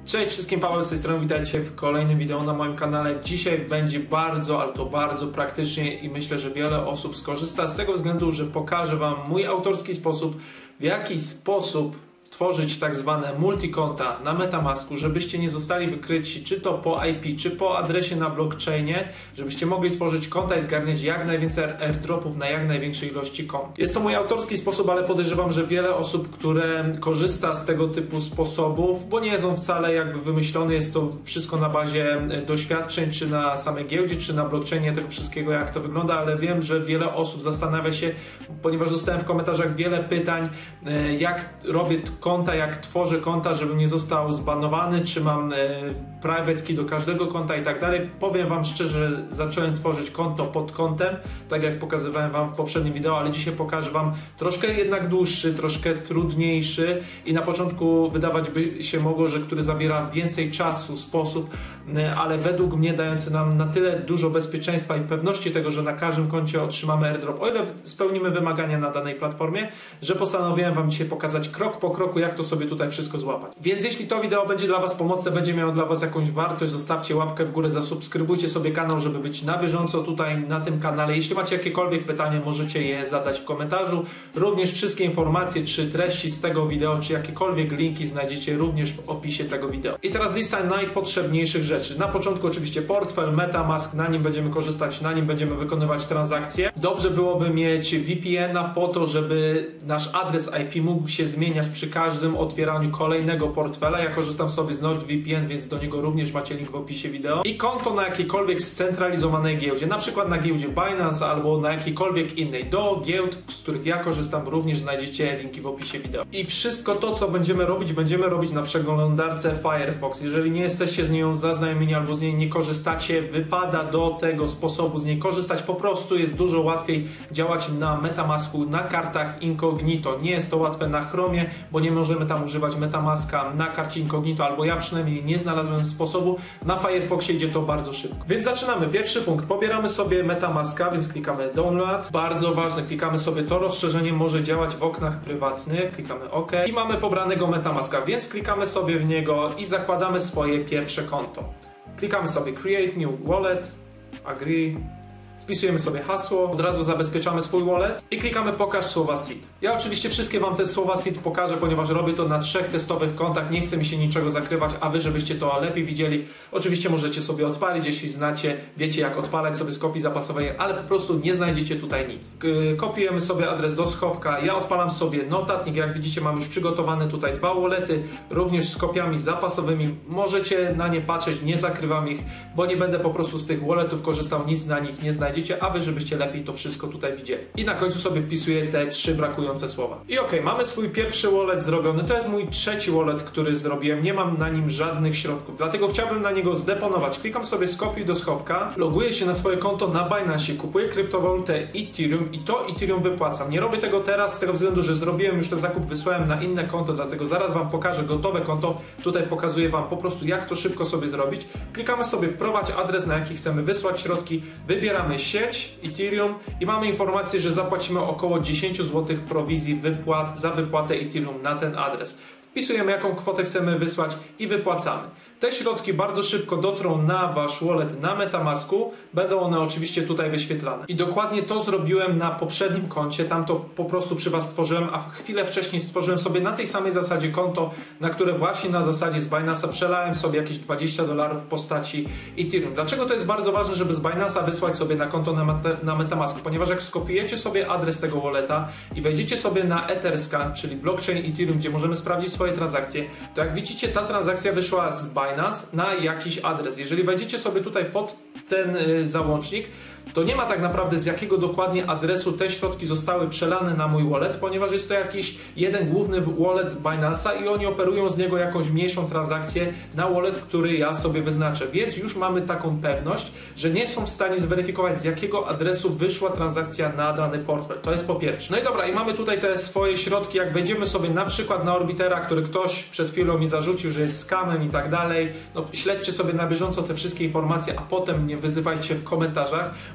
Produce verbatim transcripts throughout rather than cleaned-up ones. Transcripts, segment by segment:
Cześć wszystkim, Paweł z tej strony, witajcie w kolejnym wideo na moim kanale. Dzisiaj będzie bardzo, ale to bardzo praktycznie i myślę, że wiele osób skorzysta z tego względu, że pokażę Wam mój autorski sposób, w jaki sposób tworzyć tak zwane multikonta na MetaMasku, żebyście nie zostali wykryci czy to po I P, czy po adresie na blockchainie, żebyście mogli tworzyć konta i zgarniać jak najwięcej airdropów na jak największej ilości kont. Jest to mój autorski sposób, ale podejrzewam, że wiele osób, które korzysta z tego typu sposobów, bo nie jest on wcale jakby wymyślony, jest to wszystko na bazie doświadczeń, czy na samej giełdzie, czy na blockchainie tego wszystkiego, jak to wygląda, ale wiem, że wiele osób zastanawia się, ponieważ dostałem w komentarzach wiele pytań, jak robię konta, jak tworzę konta, żebym nie został zbanowany, czy mam e, private key do każdego konta i tak dalej. Powiem Wam szczerze, że zacząłem tworzyć konto pod kontem, tak jak pokazywałem Wam w poprzednim wideo, ale dzisiaj pokażę Wam troszkę jednak dłuższy, troszkę trudniejszy i na początku wydawać by się mogło, że który zabiera więcej czasu sposób, e, ale według mnie dający nam na tyle dużo bezpieczeństwa i pewności tego, że na każdym koncie otrzymamy airdrop, o ile spełnimy wymagania na danej platformie, że postanowiłem Wam dzisiaj pokazać krok po kroku, jak to sobie tutaj wszystko złapać. Więc jeśli to wideo będzie dla Was pomocne, będzie miało dla Was jakąś wartość, zostawcie łapkę w górę, zasubskrybujcie sobie kanał, żeby być na bieżąco tutaj na tym kanale. Jeśli macie jakiekolwiek pytanie, możecie je zadać w komentarzu. Również wszystkie informacje, czy treści z tego wideo, czy jakiekolwiek linki znajdziecie również w opisie tego wideo. I teraz lista najpotrzebniejszych rzeczy. Na początku oczywiście portfel, MetaMask, na nim będziemy korzystać, na nim będziemy wykonywać transakcje. Dobrze byłoby mieć V P N a po to, żeby nasz adres I P mógł się zmieniać przy każdym otwieraniu kolejnego portfela. Ja korzystam sobie z NordVPN, więc do niego również macie link w opisie wideo. I konto na jakiejkolwiek scentralizowanej giełdzie, na przykład na giełdzie Binance albo na jakiejkolwiek innej. Do giełd, z których ja korzystam, również znajdziecie linki w opisie wideo. I wszystko to, co będziemy robić, będziemy robić na przeglądarce Firefox. Jeżeli nie jesteście z nią zaznajomieni albo z niej nie korzystacie, wypada do tego sposobu z niej korzystać. Po prostu jest dużo łatwiej działać na MetaMasku, na kartach incognito. Nie jest to łatwe na Chromie, bo nie możemy tam używać MetaMaska na karcie incognito, albo ja przynajmniej nie znalazłem sposobu. Na Firefoxie idzie to bardzo szybko. Więc zaczynamy. Pierwszy punkt. Pobieramy sobie MetaMaska, więc klikamy Download. Bardzo ważne, klikamy sobie to rozszerzenie, może działać w oknach prywatnych. Klikamy OK. I mamy pobranego MetaMaska, więc klikamy sobie w niego i zakładamy swoje pierwsze konto. Klikamy sobie Create New Wallet, Agree. Wpisujemy sobie hasło, od razu zabezpieczamy swój wallet i klikamy pokaż słowa seed. Ja oczywiście wszystkie Wam te słowa seed pokażę, ponieważ robię to na trzech testowych kontach, nie chce mi się niczego zakrywać, a Wy, żebyście to lepiej widzieli, oczywiście możecie sobie odpalić, jeśli znacie, wiecie jak odpalać sobie z kopii zapasowej, ale po prostu nie znajdziecie tutaj nic. Kopiujemy sobie adres do schowka, ja odpalam sobie notatnik, jak widzicie mam już przygotowane tutaj dwa wallety, również z kopiami zapasowymi, możecie na nie patrzeć, nie zakrywam ich, bo nie będę po prostu z tych walletów korzystał, nic na nich nie znajdziecie, a Wy, żebyście lepiej to wszystko tutaj widzieli. I na końcu sobie wpisuję te trzy brakujące słowa. I ok, mamy swój pierwszy wallet zrobiony. To jest mój trzeci wallet, który zrobiłem. Nie mam na nim żadnych środków, dlatego chciałbym na niego zdeponować. Klikam sobie skopiuj do schowka, loguję się na swoje konto na Binance, kupuję kryptowalutę Ethereum i to Ethereum wypłacam. Nie robię tego teraz z tego względu, że zrobiłem już ten zakup, wysłałem na inne konto, dlatego zaraz Wam pokażę gotowe konto. Tutaj pokazuję Wam po prostu, jak to szybko sobie zrobić. Klikamy sobie wprowadź adres, na jaki chcemy wysłać środki, wybieramy sieć Ethereum i mamy informację, że zapłacimy około dziesięć złotych prowizji wypłat, za wypłatę Ethereum na ten adres. Wpisujemy, jaką kwotę chcemy wysłać i wypłacamy. Te środki bardzo szybko dotrą na Wasz wallet na MetaMasku, będą one oczywiście tutaj wyświetlane. I dokładnie to zrobiłem na poprzednim koncie, tam to po prostu przy Was stworzyłem, a chwilę wcześniej stworzyłem sobie na tej samej zasadzie konto, na które właśnie na zasadzie z Binance'a przelałem sobie jakieś dwadzieścia dolarów w postaci Ethereum. Dlaczego to jest bardzo ważne, żeby z Binance'a wysłać sobie na konto na, meta, na MetaMasku? Ponieważ jak skopiujecie sobie adres tego walleta i wejdziecie sobie na Etherscan, czyli blockchain Ethereum, gdzie możemy sprawdzić swoje transakcje, to jak widzicie, ta transakcja wyszła z Binance na jakiś adres. Jeżeli wejdziecie sobie tutaj pod ten y, załącznik, to nie ma tak naprawdę z jakiego dokładnie adresu te środki zostały przelane na mój wallet, ponieważ jest to jakiś jeden główny wallet Binance'a i oni operują z niego jakąś mniejszą transakcję na wallet, który ja sobie wyznaczę. Więc już mamy taką pewność, że nie są w stanie zweryfikować, z jakiego adresu wyszła transakcja na dany portfel. To jest po pierwsze. No i dobra, i mamy tutaj te swoje środki. Jak wejdziemy sobie na przykład na Orbitera, który ktoś przed chwilą mi zarzucił, że jest scamem i tak dalej, no śledźcie sobie na bieżąco te wszystkie informacje, a potem mnie wyzywajcie w komentarzach,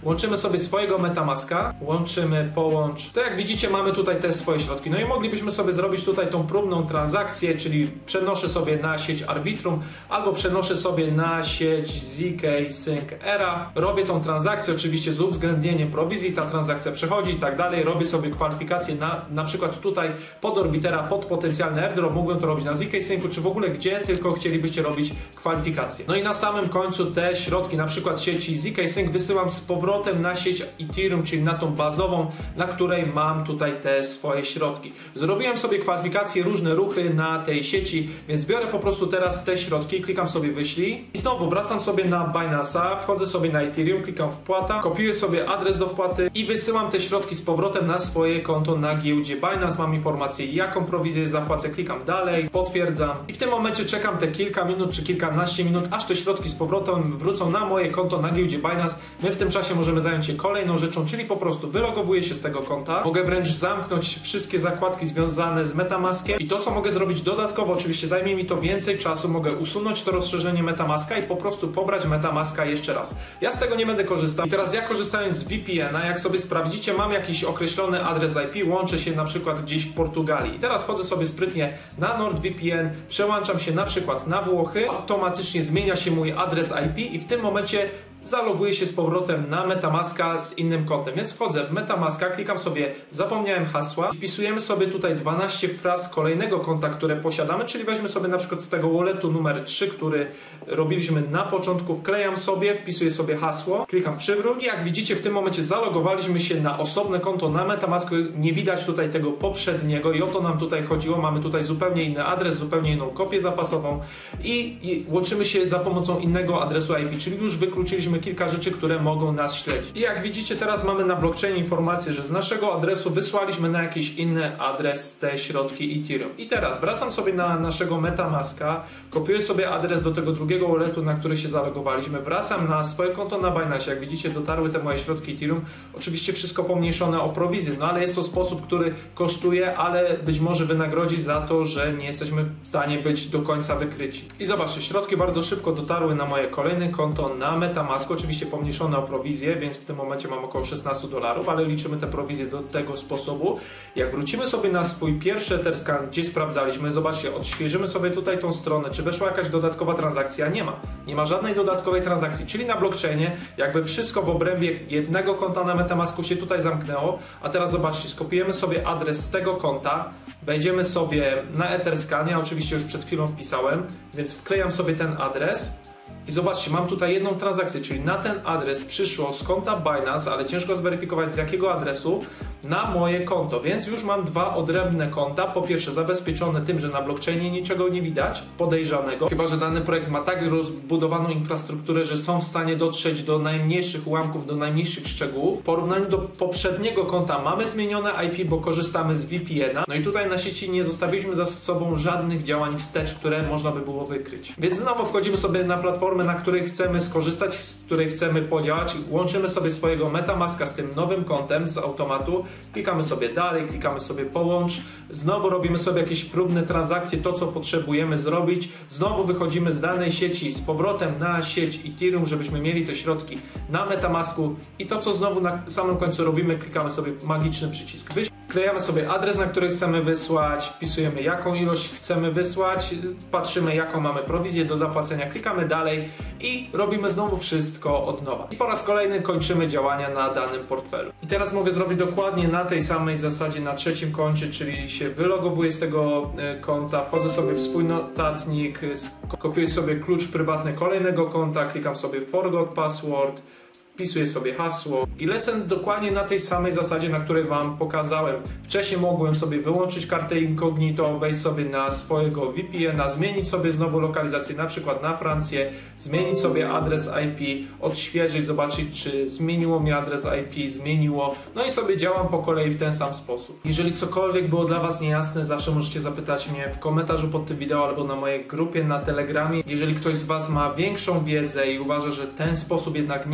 Łączymy sobie swojego MetaMaska, łączymy, połącz. To jak widzicie, mamy tutaj te swoje środki. No i moglibyśmy sobie zrobić tutaj tą próbną transakcję, czyli przenoszę sobie na sieć Arbitrum albo przenoszę sobie na sieć Z K Sync Era. Robię tą transakcję oczywiście z uwzględnieniem prowizji, ta transakcja przechodzi i tak dalej. Robię sobie kwalifikację na, na przykład tutaj pod Orbitera, pod potencjalny airdrop. Mógłbym to robić na Z K Syncu, czy w ogóle gdzie tylko chcielibyście robić kwalifikacje. No i na samym końcu te środki, na przykład z sieci Z K Sync, wysyłam z powrotem na sieć Ethereum, czyli na tą bazową, na której mam tutaj te swoje środki. Zrobiłem sobie kwalifikacje, różne ruchy na tej sieci, więc biorę po prostu teraz te środki, klikam sobie wyślij i znowu wracam sobie na Binance'a, wchodzę sobie na Ethereum, klikam wpłata, kopiuję sobie adres do wpłaty i wysyłam te środki z powrotem na swoje konto na giełdzie Binance. Mam informację, jaką prowizję zapłacę, klikam dalej, potwierdzam i w tym momencie czekam te kilka minut czy kilkanaście minut, aż te środki z powrotem wrócą na moje konto na giełdzie Binance. My w tym czasie możemy zająć się kolejną rzeczą, czyli po prostu wylogowuję się z tego konta. Mogę wręcz zamknąć wszystkie zakładki związane z MetaMaskiem i to, co mogę zrobić dodatkowo, oczywiście zajmie mi to więcej czasu, mogę usunąć to rozszerzenie MetaMaska i po prostu pobrać MetaMaska jeszcze raz. Ja z tego nie będę korzystał. I teraz ja, korzystając z V P N a, jak sobie sprawdzicie, mam jakiś określony adres I P, łączę się na przykład gdzieś w Portugalii. I teraz wchodzę sobie sprytnie na NordVPN, przełączam się na przykład na Włochy, automatycznie zmienia się mój adres I P i w tym momencie zaloguję się z powrotem na MetaMaska z innym kontem. Więc wchodzę w MetaMaska, klikam sobie zapomniałem hasła, wpisujemy sobie tutaj dwanaście fraz kolejnego konta, które posiadamy, czyli weźmy sobie na przykład z tego walletu numer trzy, który robiliśmy na początku, wklejam sobie, wpisuję sobie hasło, klikam przywróć i jak widzicie, w tym momencie zalogowaliśmy się na osobne konto na MetaMasku. Nie widać tutaj tego poprzedniego i o to nam tutaj chodziło. Mamy tutaj zupełnie inny adres, zupełnie inną kopię zapasową i, i łączymy się za pomocą innego adresu I P, czyli już wykluczyliśmy kilka rzeczy, które mogą nas śledzić. I jak widzicie, teraz mamy na blockchainie informację, że z naszego adresu wysłaliśmy na jakiś inny adres te środki Ethereum. I teraz wracam sobie na naszego MetaMaska, kopiuję sobie adres do tego drugiego walletu, na który się zalogowaliśmy, wracam na swoje konto na Binance. Jak widzicie, dotarły te moje środki Ethereum. Oczywiście wszystko pomniejszone o prowizję, no ale jest to sposób, który kosztuje, ale być może wynagrodzi za to, że nie jesteśmy w stanie być do końca wykryci. I zobaczcie, środki bardzo szybko dotarły na moje kolejne konto na MetaMasku. Oczywiście pomniejszone o prowizję, więc w tym momencie mam około szesnaście dolarów, ale liczymy te prowizje do tego sposobu. Jak wrócimy sobie na swój pierwszy Etherscan, gdzie sprawdzaliśmy, zobaczcie, odświeżymy sobie tutaj tą stronę, czy weszła jakaś dodatkowa transakcja. Nie ma. Nie ma żadnej dodatkowej transakcji, czyli na blockchainie jakby wszystko w obrębie jednego konta na MetaMasku się tutaj zamknęło, a teraz zobaczcie, skopiujemy sobie adres z tego konta, wejdziemy sobie na Etherscanie, oczywiście już przed chwilą wpisałem, więc wklejam sobie ten adres. I zobaczcie, mam tutaj jedną transakcję, czyli na ten adres przyszło z konta Binance, ale ciężko zweryfikować z jakiego adresu, na moje konto, więc już mam dwa odrębne konta. Po pierwsze zabezpieczone tym, że na blockchainie niczego nie widać podejrzanego, chyba że dany projekt ma tak rozbudowaną infrastrukturę, że są w stanie dotrzeć do najmniejszych ułamków, do najmniejszych szczegółów. W porównaniu do poprzedniego konta mamy zmienione I P, bo korzystamy z V P N a. No i tutaj na sieci nie zostawiliśmy za sobą żadnych działań wstecz, które można by było wykryć. Więc znowu wchodzimy sobie na platformę, na której chcemy skorzystać, z której chcemy podziałać. Łączymy sobie swojego MetaMaska z tym nowym kontem z automatu. Klikamy sobie dalej, klikamy sobie połącz. Znowu robimy sobie jakieś próbne transakcje, to co potrzebujemy zrobić. Znowu wychodzimy z danej sieci z powrotem na sieć Ethereum, żebyśmy mieli te środki na MetaMasku. I to co znowu na samym końcu robimy, klikamy sobie magiczny przycisk wyślij. Wklejamy sobie adres, na który chcemy wysłać, wpisujemy jaką ilość chcemy wysłać, patrzymy jaką mamy prowizję do zapłacenia, klikamy dalej i robimy znowu wszystko od nowa. I po raz kolejny kończymy działania na danym portfelu. I teraz mogę zrobić dokładnie na tej samej zasadzie na trzecim koncie, czyli się wylogowuję z tego konta, wchodzę sobie w swój notatnik, kopiuję sobie klucz prywatny kolejnego konta, klikam sobie forgot password, wpisuję sobie hasło i lecę dokładnie na tej samej zasadzie, na której Wam pokazałem. Wcześniej mogłem sobie wyłączyć kartę incognito, wejść sobie na swojego V P N a, zmienić sobie znowu lokalizację, na przykład na Francję, zmienić sobie adres I P, odświeżyć, zobaczyć, czy zmieniło mi adres I P, zmieniło. No i sobie działam po kolei w ten sam sposób. Jeżeli cokolwiek było dla Was niejasne, zawsze możecie zapytać mnie w komentarzu pod tym wideo albo na mojej grupie na Telegramie. Jeżeli ktoś z Was ma większą wiedzę i uważa, że ten sposób jednak nie jest trafny,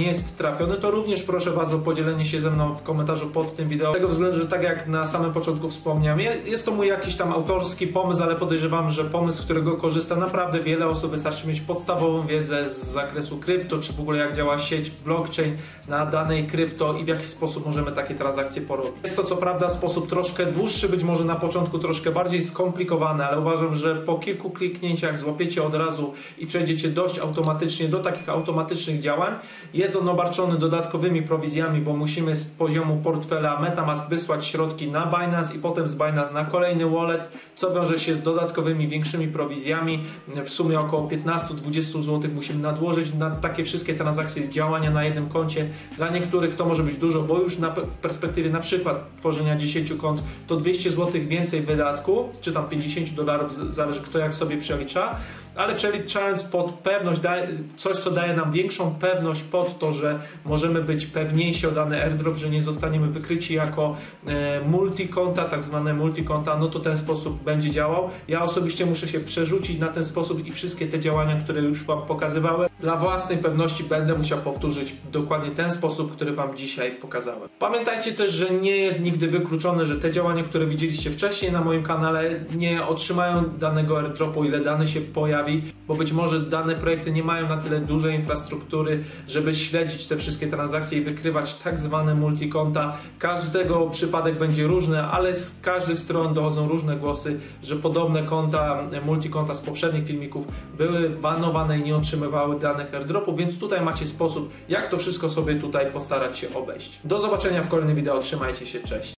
trafiony, to również proszę Was o podzielenie się ze mną w komentarzu pod tym wideo. Z tego względu, że tak jak na samym początku wspomniałem, jest to mój jakiś tam autorski pomysł, ale podejrzewam, że pomysł, z którego korzysta naprawdę wiele osób. Wystarczy mieć podstawową wiedzę z zakresu krypto, czy w ogóle jak działa sieć blockchain na danej krypto i w jaki sposób możemy takie transakcje porobić. Jest to co prawda sposób troszkę dłuższy, być może na początku troszkę bardziej skomplikowany, ale uważam, że po kilku kliknięciach złapiecie od razu i przejdziecie dość automatycznie do takich automatycznych działań. Jest on obarczony dodatkowymi prowizjami, bo musimy z poziomu portfela MetaMask wysłać środki na Binance i potem z Binance na kolejny wallet, co wiąże się z dodatkowymi, większymi prowizjami. W sumie około piętnaście do dwudziestu złotych musimy nadłożyć na takie wszystkie transakcje, działania na jednym koncie. Dla niektórych to może być dużo, bo już na, w perspektywie na przykład tworzenia dziesięciu kont to dwieście złotych więcej wydatku, czy tam pięćdziesiąt dolarów, zależy kto jak sobie przelicza, ale przeliczając pod pewność, coś co daje nam większą pewność pod to, że możemy być pewniejsi o dany airdrop, że nie zostaniemy wykryci jako e, multikonta, tak zwane multikonta, no to ten sposób będzie działał. Ja osobiście muszę się przerzucić na ten sposób i wszystkie te działania, które już Wam pokazywałem, dla własnej pewności będę musiał powtórzyć w dokładnie ten sposób, który Wam dzisiaj pokazałem. Pamiętajcie też, że nie jest nigdy wykluczone, że te działania, które widzieliście wcześniej na moim kanale, nie otrzymają danego airdropu, ile dany się pojawi, bo być może dane projekty nie mają na tyle dużej infrastruktury, żeby śledzić te wszystkie transakcje i wykrywać tak zwane multikonta. Każdego przypadek będzie różny, ale z każdych stron dochodzą różne głosy, że podobne konta, multikonta z poprzednich filmików były banowane i nie otrzymywały danych airdropów, więc tutaj macie sposób, jak to wszystko sobie tutaj postarać się obejść. Do zobaczenia w kolejnym wideo, trzymajcie się, cześć!